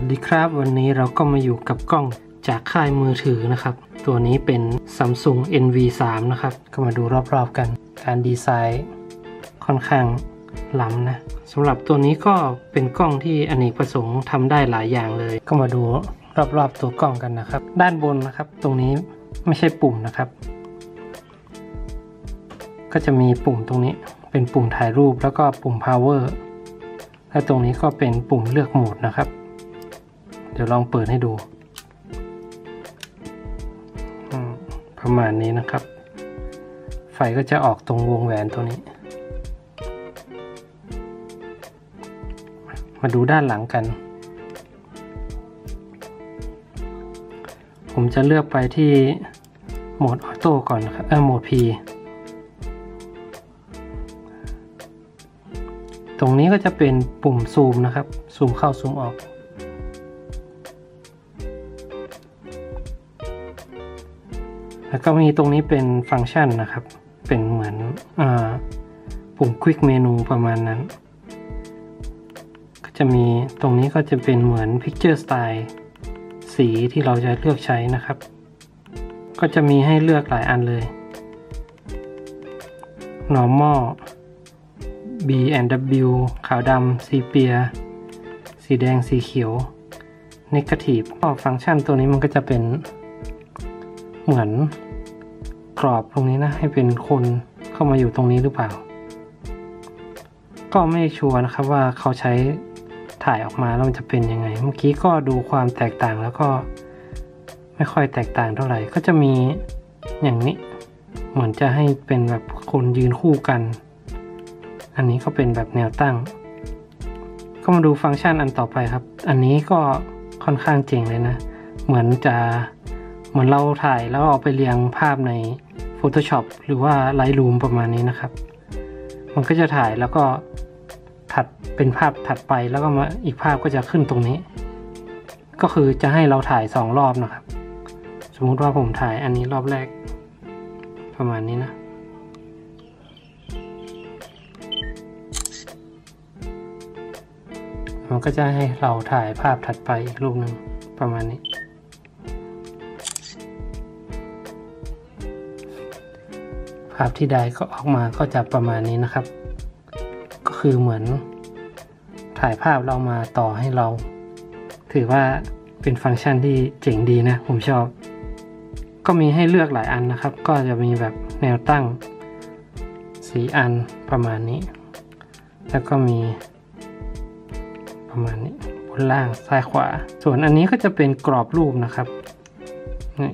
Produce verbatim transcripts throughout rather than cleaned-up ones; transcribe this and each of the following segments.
วัสดีครับวันนี้เราก็มาอยู่กับกล้องจากค่ายมือถือนะครับตัวนี้เป็น Samsung เอ็น วี ทรี นะครับก็มาดูรอบๆกันการดีไซน์ค่อนข้างล้ำนะสำหรับตัวนี้ก็เป็นกล้องที่อเนกประสงค์ทำได้หลายอย่างเลยก็มาดูรอบๆตัวกล้องกันนะครับด้านบนนะครับตรงนี้ไม่ใช่ปุ่มนะครับก็จะมีปุ่มตรงนี้เป็นปุ่มถ่ายรูปแล้วก็ปุ่ม power และตรงนี้ก็เป็นปุ่มเลือกโหมดนะครับเดี๋ยวลองเปิดให้ดูประมาณนี้นะครับไฟก็จะออกตรงวงแหวนตัวนี้มาดูด้านหลังกันผมจะเลือกไปที่โหมดออโต้ก่อนนะครับเออโหมด P ตรงนี้ก็จะเป็นปุ่มซูมนะครับซูมเข้าซูมออกแล้วก็มีตรงนี้เป็นฟังก์ชันนะครับเป็นเหมือนอ่าปุ่ม Quick Menu ประมาณนั้นก็จะมีตรงนี้ก็จะเป็นเหมือน Picture Style สีที่เราจะเลือกใช้นะครับก็จะมีให้เลือกหลายอันเลย Normal B แอนด์ ดับเบิลยู ขาวดำซีเปียสีแดงสีเขียว Negative ก็ฟังก์ชันตัวนี้มันก็จะเป็นเหมือนกรอบตรงนี้นะให้เป็นคนเข้ามาอยู่ตรงนี้หรือเปล่าก็ไม่ชัวร์นะครับว่าเขาใช้ถ่ายออกมาแล้วมันจะเป็นยังไงเมื่อกี้ก็ดูความแตกต่างแล้วก็ไม่ค่อยแตกต่างเท่าไหร่ก็จะมีอย่างนี้เหมือนจะให้เป็นแบบคนยืนคู่กันอันนี้ก็เป็นแบบแนวตั้งก็มาดูฟังก์ชันอันต่อไปครับอันนี้ก็ค่อนข้างเจ๋งเลยนะเหมือนจะเหมือนเราถ่ายแล้วเอาไปเรียงภาพใน Photoshop หรือว่า Lightroom ประมาณนี้นะครับมันก็จะถ่ายแล้วก็ถัดเป็นภาพถัดไปแล้วก็มาอีกภาพก็จะขึ้นตรงนี้ก็คือจะให้เราถ่ายสองรอบนะครับสมมุติว่าผมถ่ายอันนี้รอบแรกประมาณนี้นะมันก็จะให้เราถ่ายภาพถัดไปอีกรูปหนึ่งประมาณนี้ภาพที่ได้ก็ออกมาก็จะประมาณนี้นะครับก็คือเหมือนถ่ายภาพเรามาต่อให้เราถือว่าเป็นฟังก์ชันที่เจ๋งดีนะผมชอบก็มีให้เลือกหลายอันนะครับก็จะมีแบบแนวตั้งสี่อันประมาณนี้แล้วก็มีประมาณนี้บนล่างซ้ายขวาส่วนอันนี้ก็จะเป็นกรอบรูปนะครับนี่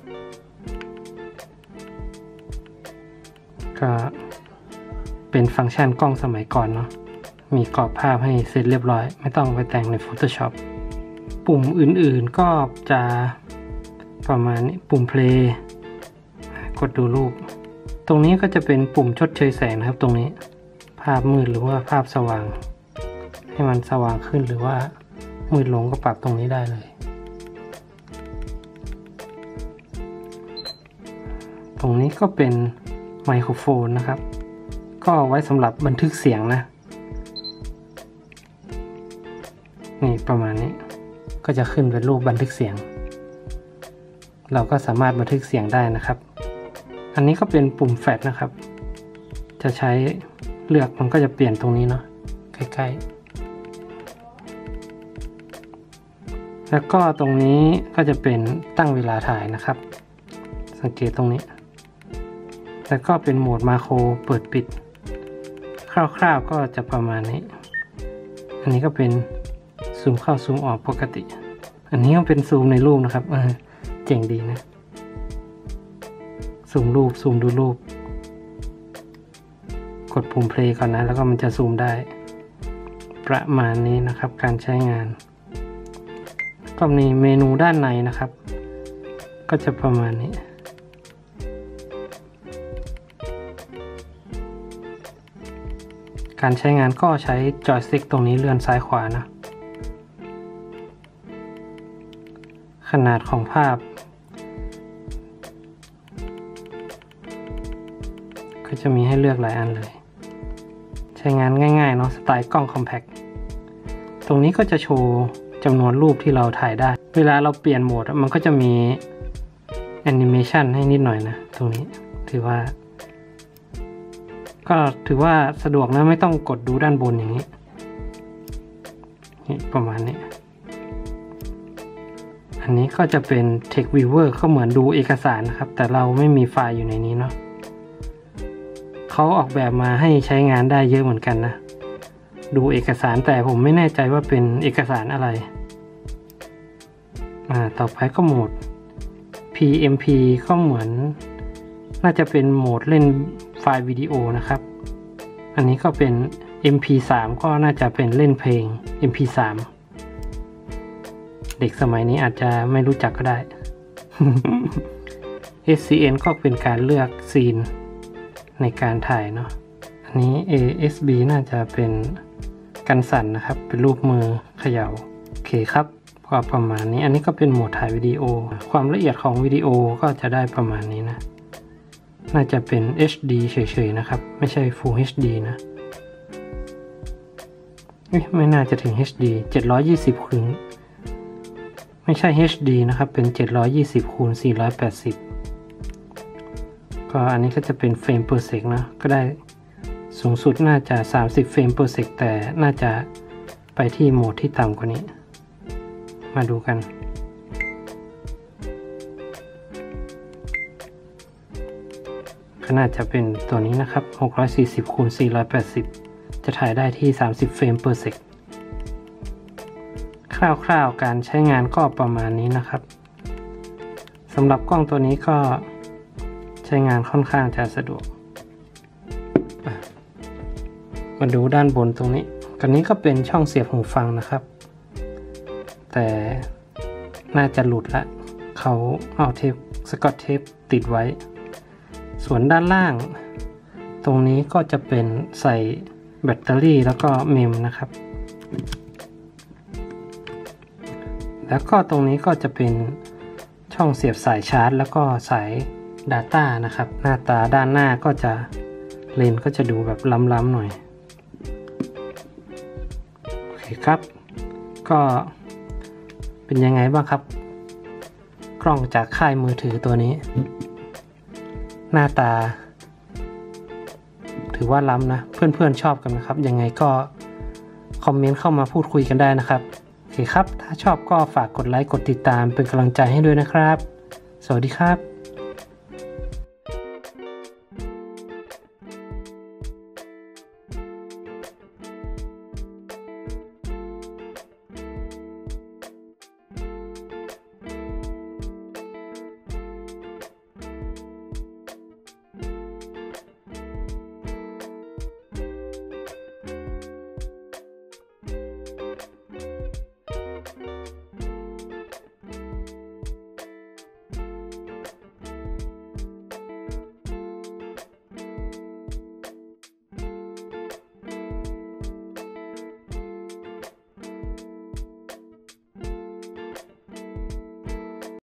ก็เป็นฟังก์ชันกล้องสมัยก่อนเนาะมีกรอบภาพให้เสร็จเรียบร้อยไม่ต้องไปแต่งใน Photoshop ปุ่มอื่นๆก็จะประมาณนี้ปุ่ม play กดดูรูปตรงนี้ก็จะเป็นปุ่มชดเชยแสงนะครับตรงนี้ภาพมืดหรือว่าภาพสว่างให้มันสว่างขึ้นหรือว่ามืดลงก็ปรับตรงนี้ได้เลยตรงนี้ก็เป็นไมโครโฟนนะครับก็ไว้สำหรับบันทึกเสียงนะนี่ประมาณนี้ก็จะขึ้นเป็นรูปบันทึกเสียงเราก็สามารถบันทึกเสียงได้นะครับอันนี้ก็เป็นปุ่มแฟลชนะครับจะใช้เลือกมันก็จะเปลี่ยนตรงนี้เนาะใกล้ๆแล้วก็ตรงนี้ก็จะเป็นตั้งเวลาถ่ายนะครับสังเกตตรงนี้แล้วก็เป็นโหมดมาโครเปิดปิดคร่าวๆก็จะประมาณนี้อันนี้ก็เป็นซูมเข้าซูมออกปกติอันนี้ก็เป็นซูมในรูปนะครับเออเจ๋งดีนะซูมรูปซูมดูรูปกดปุ่ม play ก่อนนะแล้วก็มันจะซูมได้ประมาณนี้นะครับการใช้งานก็มีเมนูด้านในนะครับก็จะประมาณนี้การใช้งานก็ใช้จอยสติ๊กตรงนี้เลื่อนซ้ายขวานะขนาดของภาพก็จะมีให้เลือกหลายอันเลยใช้งานง่ายๆเนาะสไตล์กล้องคอมแพคตรงนี้ก็จะโชว์จำนวนรูปที่เราถ่ายได้เวลาเราเปลี่ยนโหมดมันก็จะมีแอนิเมชันให้นิดหน่อยนะตรงนี้ถือว่าก็ถือว่าสะดวกนะไม่ต้องกดดูด้านบนอย่างนี้นี่ประมาณนี้อันนี้ก็จะเป็น Text Viewer ก็เหมือนดูเอกสารนะครับแต่เราไม่มีไฟล์อยู่ในนี้เนาะเขาออกแบบมาให้ใช้งานได้เยอะเหมือนกันนะดูเอกสารแต่ผมไม่แน่ใจว่าเป็นเอกสารอะไรอ่าต่อไปก็โหมด พี เอ็ม พี ก็เหมือนน่าจะเป็นโหมดเล่นไฟล์วิดีโอนะครับอันนี้ก็เป็น เอ็ม พี สาม ก็น่าจะเป็นเล่นเพลง เอ็ม พี สาม เด็กสมัยนี้อาจจะไม่รู้จักก็ได้ เอส ซี เอ็น ก็เป็นการเลือกซีนในการถ่ายเนาะอันนี้ เอ เอส บี น่าจะเป็นกันสั่นนะครับเป็นรูปมือเขย่าโอเคครับก็ประมาณนี้อันนี้ก็เป็นโหมดถ่ายวิดีโอความละเอียดของวิดีโอก็จะได้ประมาณนี้นะน่าจะเป็น เอช ดี เฉยๆนะครับไม่ใช่ Full เอช ดี นะไม่น่าจะถึง เอช ดี เจ็ดร้อยยี่สิบคูณไม่ใช่ เอช ดี นะครับเป็นเจ็ดร้อยยี่สิบคูณสี่ร้อยแปดสิบก็อันนี้ก็จะเป็นเฟรม per sec นะก็ได้สูงสุดน่าจะสามสิบเฟรม per sec แต่น่าจะไปที่โหมดที่ต่ำกว่านี้มาดูกันก็น่าจะเป็นตัวนี้นะครับหกร้อยสี่สิบคูณสี่ร้อยแปดสิบจะถ่ายได้ที่สามสิบเฟรม per sec คร่าวๆการใช้งานก็ประมาณนี้นะครับสำหรับกล้องตัวนี้ก็ใช้งานค่อนข้างจะสะดวกมาดูด้านบนตรงนี้กันนี้ก็เป็นช่องเสียบหูฟังนะครับแต่น่าจะหลุดละเขาเอาเทปสกอตเทปติดไว้ส่วนด้านล่างตรงนี้ก็จะเป็นใส่แบตเตอรี่แล้วก็เมมนะครับแล้วก็ตรงนี้ก็จะเป็นช่องเสียบสายชาร์จแล้วก็สาย Data นะครับหน้าตาด้านหน้าก็จะเลนส์ก็จะดูแบบล้ำๆหน่อยโอเคครับก็เป็นยังไงบ้างครับกล้องจากค่ายมือถือตัวนี้หน้าตาถือว่าล้ำนะเพื่อนๆชอบกันนะครับยังไงก็คอมเมนต์เข้ามาพูดคุยกันได้นะครับโอเคครับถ้าชอบก็ฝากกดไลค์กดติดตามเป็นกำลังใจให้ด้วยนะครับสวัสดีครับ